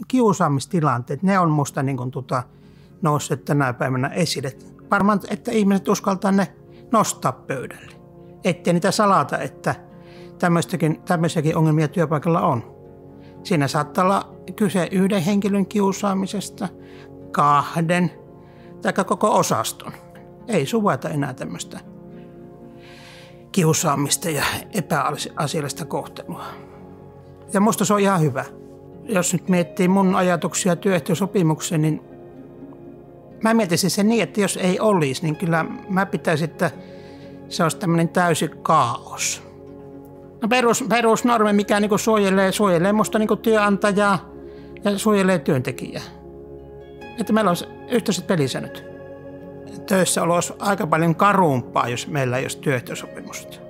kiusaamistilanteet, ne on musta niin kuin nousseet tänä päivänä esille. Varmaan, että ihmiset uskaltaa ne nostaa pöydälle. Ettei niitä salata, että tämmöisiäkin ongelmia työpaikalla on. Siinä saattaa olla kyse yhden henkilön kiusaamisesta, 2 tai koko osaston. Ei suvaita enää tämmöistä kiusaamista ja epäasiallista kohtelua. Ja musta se on ihan hyvä. Jos nyt miettii mun ajatuksia työehtosopimukseen, niin mä mietisin sen niin, että jos ei olisi, niin kyllä mä pitäisin, että se olisi tämmöinen täysi kaos. No perusnormi, mikä niin suojelee musta niin työnantajaa ja suojelee työntekijää. Että meillä olisi yhteiset pelisäännöt. Töissäolo olisi aika paljon karumpaa, jos meillä ei olisi työehtosopimusta.